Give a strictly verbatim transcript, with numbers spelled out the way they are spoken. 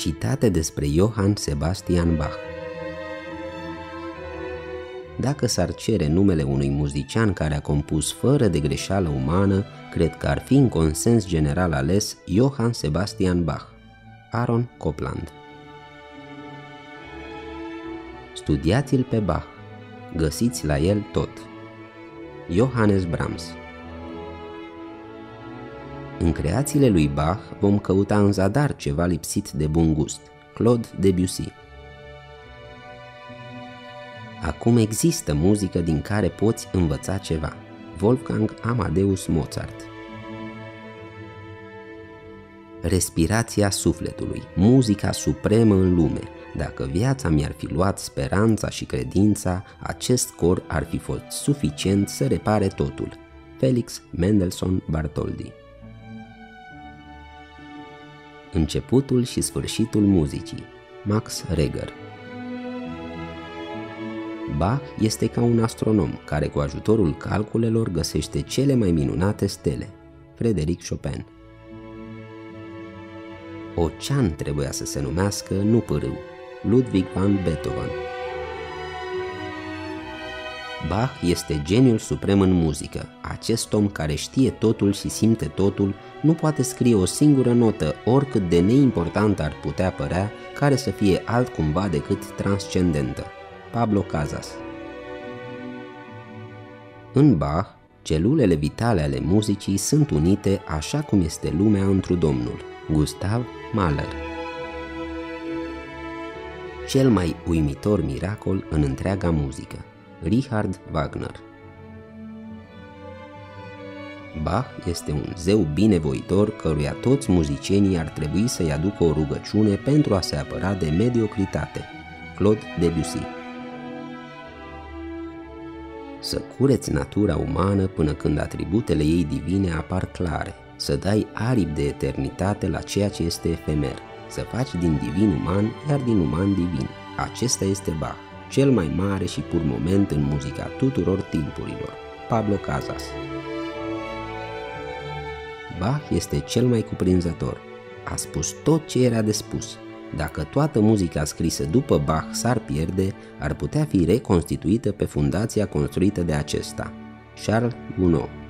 Citate despre Johann Sebastian Bach. Dacă s-ar cere numele unui muzician care a compus fără de greșeală umană, cred că ar fi în consens general ales Johann Sebastian Bach. Aaron Copland. Studiați-l pe Bach, găsiți la el tot. Johannes Brahms. În creațiile lui Bach vom căuta în zadar ceva lipsit de bun gust. Claude Debussy. Acum există muzică din care poți învăța ceva. Wolfgang Amadeus Mozart. Respirația sufletului, muzica supremă în lume. Dacă viața mi-ar fi luat speranța și credința, acest cor ar fi fost suficient să repare totul. Felix Mendelssohn Bartholdy. Începutul și sfârșitul muzicii. Max Reger. Bach este ca un astronom care cu ajutorul calculelor găsește cele mai minunate stele. Frédéric Chopin. Ocean trebuia să se numească, nu pârâu. Ludwig van Beethoven. Bach este geniul suprem în muzică. Acest om care știe totul și simte totul nu poate scrie o singură notă, oricât de neimportantă ar putea părea, care să fie altcumva decât transcendentă. Pablo Casas. În Bach, celulele vitale ale muzicii sunt unite așa cum este lumea întru Domnul. Gustav Mahler. Cel mai uimitor miracol în întreaga muzică. Richard Wagner. Bach este un zeu binevoitor căruia toți muzicienii ar trebui să-i aducă o rugăciune pentru a se apăra de mediocritate. Claude Debussy. Să cureți natura umană până când atributele ei divine apar clare, să dai aripi de eternitate la ceea ce este efemer, să faci din divin uman, iar din uman divin. Acesta este Bach, cel mai mare și pur moment în muzica tuturor timpurilor. Pablo Casas. Bach este cel mai cuprinzător. A spus tot ce era de spus. Dacă toată muzica scrisă după Bach s-ar pierde, ar putea fi reconstituită pe fundația construită de acesta. Charles Gounod.